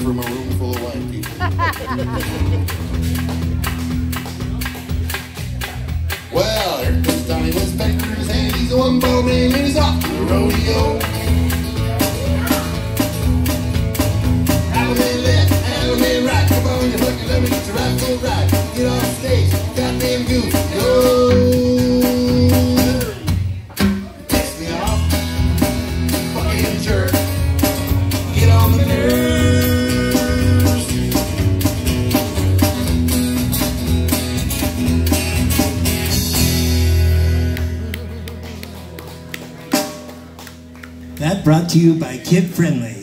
from a room full of white people. Well, here comes Tommy with Spectre in his hand. He's a one-ball man and he's off to the rodeo. Alabama left, Alabama right. Come on, you fucking let me get your right foot right. Get off stage, goddamn goof, go. Piss me off, fucking jerk. Get on the nerves. That brought to you by Kid Friendly.